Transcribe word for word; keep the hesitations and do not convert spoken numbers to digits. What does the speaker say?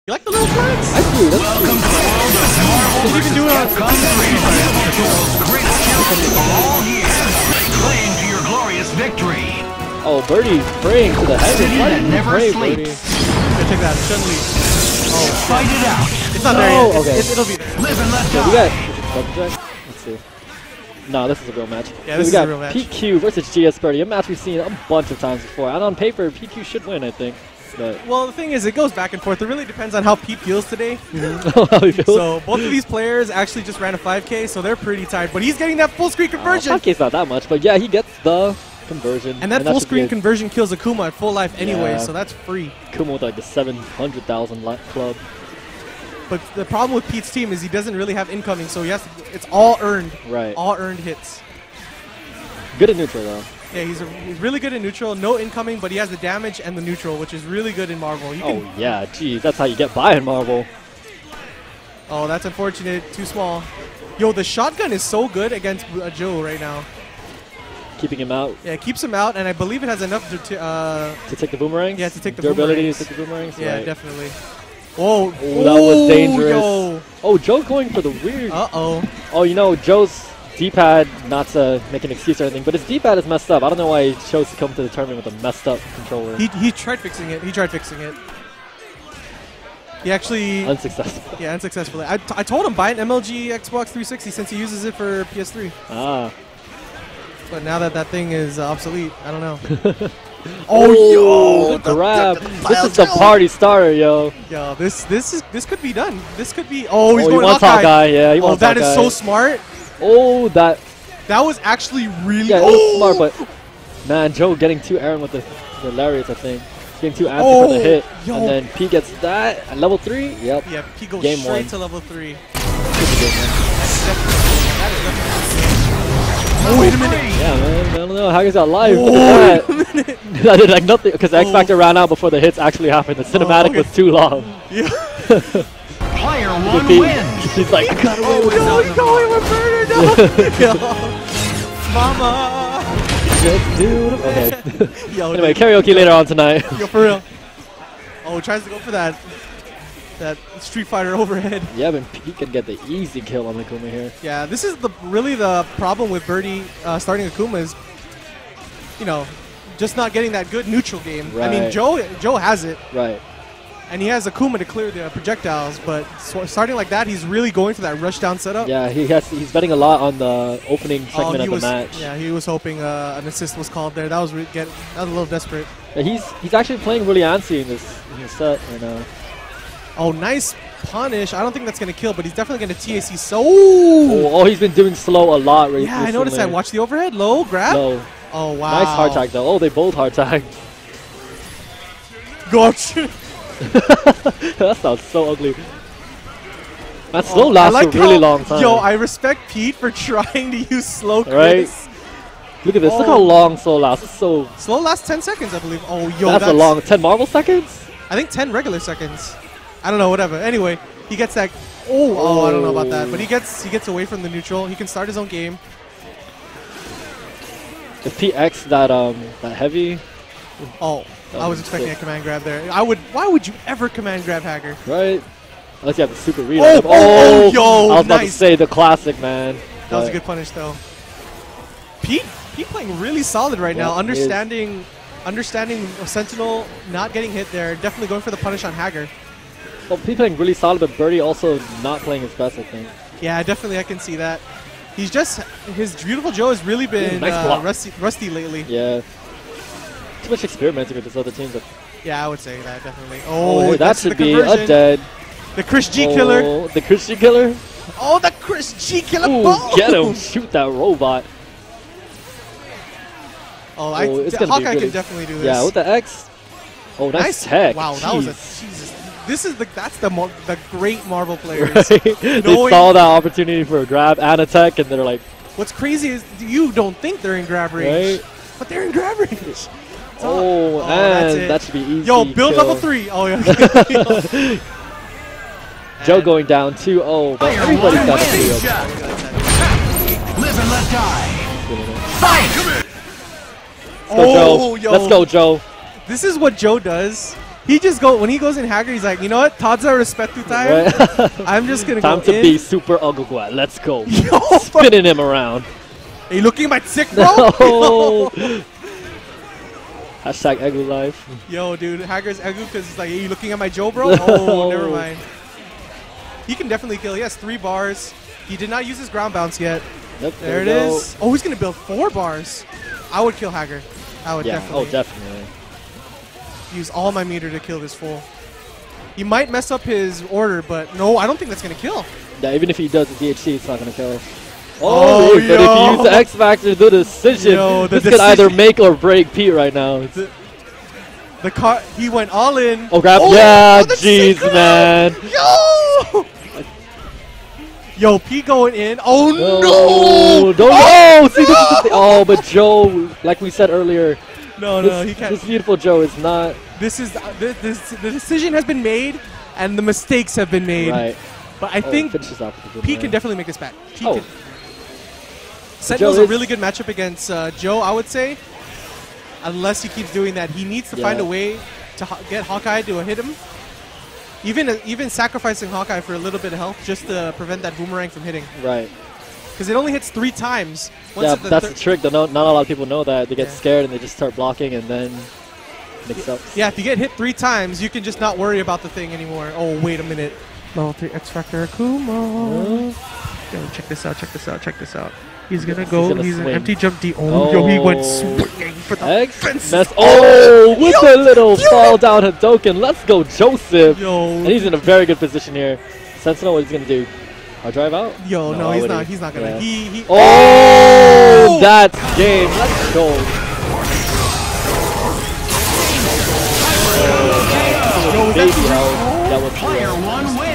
You like the little flags? I do. That's Welcome to the world of Marvel You can do it on Capcom three. The world's greatest champions are all here. Lay claim to your glorious victory. Oh, Birdie praying to the heavens. City Why that did you never pray, sleeps. Birdie? Here, take that. Chun-Li. Oh, Fight it out. it's not No, there yet. okay. It, it, it'll be there. Live and let So we die. got double check. Let's see. No, this is a real match. Yeah, so this we is a got real match. P Q versus G S Birdie, a match we've seen a bunch of times before. And on paper, P Q should win, I think. But Well, the thing is, it goes back and forth. It really depends on how Pete feels today. how he feels. So both of these players actually just ran a five K, so they're pretty tired. But he's getting that full screen conversion. five K's not that much, but yeah, he gets the conversion. And that that full should screen be conversion kills Akuma at full life anyway, Yeah. so that's free. Kuma with like the seven hundred thousand club. But the problem with Pete's team is he doesn't really have incoming, so he has to, it's all earned. Right. All earned hits. Good in neutral though. Yeah, he's, a, he's really good in neutral. No incoming, but he has the damage and the neutral, which is really good in Marvel. You can, Oh yeah, geez, that's how you get by in Marvel. oh, that's unfortunate. Too small. Yo, the shotgun is so good against uh, Joe right now. Keeping him out Yeah, it keeps him out, and I believe it has enough to, to uh, to take the boomerangs. Yeah, to take the durability boomerangs. to take the boomerangs. yeah, right. definitely. Whoa. Oh, that was dangerous. Yo. Oh, Joe going for the weird. Uh-oh. Oh, you know, Joe's D-pad, not to make an excuse or anything, but his D-pad is messed up. I don't know why he chose to come to the tournament with a messed up controller. He, he tried fixing it. He tried fixing it. He actually... Unsuccessful. Yeah, unsuccessfully. I, t I told him buy an M L G Xbox three sixty since he uses it for P S three. Ah. But now that that thing is uh, obsolete, I don't know. Oh, yo! grab. The- the- the This is the file party starter, yo. Yo, this this is this could be done. This could be. Oh, he's Oh, he going wants Hawkeye. Hawkeye. Yeah, he Oh, wants that is Hawkeye. so smart. Oh, that. That was actually really. Yeah, it oh! was smart, but man, Joe getting too Aaron with the, the lariats, I think. Getting too antsy for the Oh, hit. yo. And then P gets that at level three. Yep. Yeah, he goes Game straight one. to level three. Good game, man. That's definitely, that is definitely oh, wait a minute. Yeah, man. I don't know. Hager's got life. Oh, Look at wait a minute. that. That did like nothing because the X Oh. Factor ran out before the hits actually happened. The cinematic okay. was too long. Yeah. Player one He- wins. He's like, I got away Oh, with no, he's going with murder. No. Yo. Mama. it, dude. Okay. Yo, Anyway, dude. karaoke later on tonight. Yo, for real. Oh, tries to go for that. That Street Fighter overhead. Yeah, but he can get the easy kill on Akuma here. Yeah, this is the really the problem with Birdie uh, starting Akuma is, you know, just not getting that good neutral game. I mean, Right. Joe Joe has it, Right. and he has Akuma to clear the projectiles, but so starting like that, he's really going for that rush down setup. Yeah, he has. He's betting a lot on the opening Oh, segment he of the was, match. Yeah, he was hoping uh, an assist was called there. That was re- get that was a little desperate. Yeah, he's he's actually playing really antsy in this in this set right now. Oh, nice punish. I don't think that's gonna kill, but he's definitely gonna T A C. So. Oh, oh, he's been doing slow a lot right Yeah, I noticed that. Watch the overhead, low grab. No. Oh wow. Nice hard tag though. Oh, they both hard tagged. Gotcha. That sounds so ugly. That slow Oh, lasts I like a really how- long time. Yo, I respect Pete for trying to use slow Right? crits. Look at this. Look Oh. how long slow lasts. It's so. Slow lasts ten seconds, I believe. Oh, yo, that's, that's, a long ten Marvel seconds. I think ten regular seconds. I don't know, whatever. Anyway, he gets that. Oh, oh, I don't know about that, but he gets he gets away from the neutral. He can start his own game. If P X that um that heavy, Oh, I was Um, expecting so- a command grab there. I would. Why would you ever command grab Hager? right? Unless you have the super read. Oh, on him. oh, oh, yo, I was about to nice. say the classic, man. That was a But good punish, though. Pete, Pete playing really solid right Yeah, now. he is. Understanding, understanding Sentinel not getting hit there. Definitely going for the punish on Hager. Well, P playing really solid, but Birdie also not playing his best, I think. Yeah, definitely I can see that. He's just his beautiful Joe has really been nice uh, block. rusty, rusty lately. Yeah. Too much experimenting with this other team. But Yeah, I would say that definitely. oh, Oh, hey, that that's should the be conversion. a dead. The Chris G killer. Oh, the Christian killer. Oh, the Chris G killer. Ooh, Boom! get him! Shoot that robot. Oh, I, Oh, it's gonna be Hawkeye really- can definitely do this. Yeah, with the X. Oh, nice, nice tech. Wow, that was a Jeez. Jesus. This is the that's the mo the great Marvel players. Right? They Knowing- saw that opportunity for a grab and a tech, and they're like, What's crazy is you don't think they're in grab range, right? but they're in grab range. It's Oh, on. that's and it. that should be easy. Yo, build kill. level three. Oh yeah. Joe And- going down two oh, but Player everybody's one got a wins. three. Live and let die. Fight! Let's go, Oh, Joe. yo. Let's go, Joe. This is what Joe does He just go when he goes in Hacker. He's like, you know what? Tadza respetu time. Right? I'm just gonna Time go to in. be super Ogugwa. Let's go. Yo, Spinning him around. Are you looking at my sick, bro? No. Hashtag Egu life. Yo, dude, Hagger's Egu because he's like, are you looking at my Joe, bro? Oh, never mind. He can definitely kill. He has three bars. He did not use his ground bounce yet. Yep, There it we go. is. Oh, he's gonna build four bars. I would kill Hager. I would Yeah. definitely Oh, definitely. use all my meter to kill this fool. He might mess up his order, but no, I don't think that's gonna kill. Yeah. Even if he does the D H C, it's not gonna kill. Oh, Oh, but if yo. you use the X Factor, the decision, Yo, the this could either decision. make or break Pete right now. The, the car, he went all in. Oh, grab! Oh, yeah, oh, the jeez, synchro! man. Yo! Yo, P going in. Oh No, no! don't oh, no! See, this is the thing. Oh, but Joe, like we said earlier, No, this, no, he can't. this beautiful Joe is not This is uh, this, this, the decision has been made, and the mistakes have been made. right. But I Oh, think finishes off with a good P one. can definitely make this back. P Oh. can. Sentinel's Joe a is- really good matchup against uh, Joe, I would say. Unless he keeps doing that, he needs to find a Yeah. way to ho get Hawkeye to hit him. Even uh, even sacrificing Hawkeye for a little bit of health just to prevent that boomerang from hitting, Right. because it only hits three times. Once Yeah, at the that's thir- the trick. That not, not a lot of people know that. They get Yeah. scared and they just start blocking and then mix up. Yeah, if you get hit three times, you can just not worry about the thing anymore. Oh, wait a minute. Level three X Factor Akuma. Yo, check this out, check this out, check this out. He's gonna He's go, gonna he's an swing. empty jump D. Oh, yo, he went Oh. swinging for the X fences. mess. Oh, with yo, a little yo. fall down Hadoken. Let's go, Joseph. Yo, And he's in a very good position here. Sentinel, what he's gonna do? I'll drive out? yo, no, he's would not, he? he's not gonna. Yeah. He, he. Oh, that's game. Let's go. Yo, was that Baby too- hell. That was Player one wins.